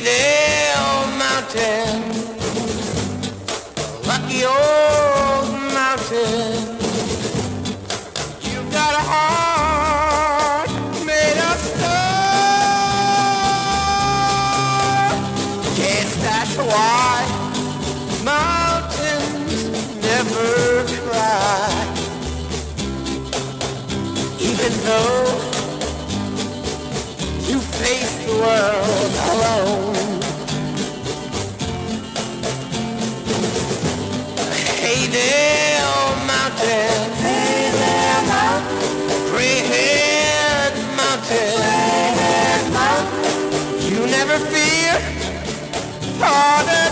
there on mountain, lucky old mountain. You've got a heart made of stone. Guess that's why mountains never cry, even though you face the world alone. Hey there, old mountain. Hey there, mountain. Gray-haired mountain. Gray-haired mountain. You never fear for the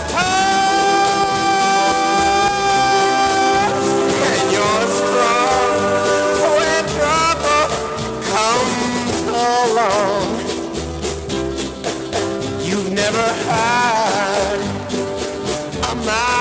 toss, and you're strong when trouble comes along. You've never had a mountain